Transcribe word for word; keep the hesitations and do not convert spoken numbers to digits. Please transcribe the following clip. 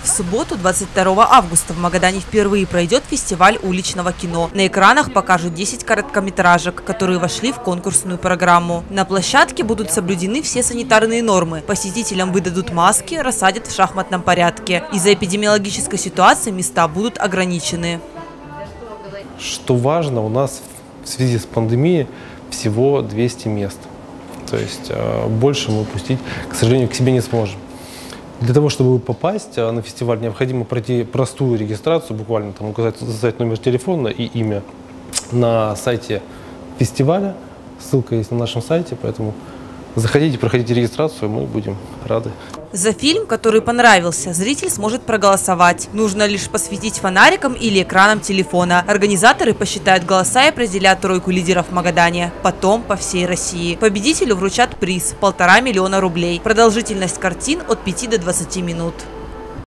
В субботу, двадцать второго августа, в Магадане впервые пройдет фестиваль уличного кино. На экранах покажут десять короткометражек, которые вошли в конкурсную программу. На площадке будут соблюдены все санитарные нормы. Посетителям выдадут маски, рассадят в шахматном порядке. Из-за эпидемиологической ситуации места будут ограничены. Что важно, у нас в связи с пандемией всего двести мест. То есть больше мы пустить, к сожалению, к себе не сможем. Для того, чтобы попасть на фестиваль, необходимо пройти простую регистрацию, буквально там указать, указать номер телефона и имя на сайте фестиваля. Ссылка есть на нашем сайте, поэтому заходите, проходите регистрацию, мы будем рады. За фильм, который понравился, зритель сможет проголосовать. Нужно лишь посветить фонариком или экраном телефона. Организаторы посчитают голоса и определят тройку лидеров в Магадане. Потом по всей России. Победителю вручат приз – полтора миллиона рублей. Продолжительность картин от пяти до двадцати минут.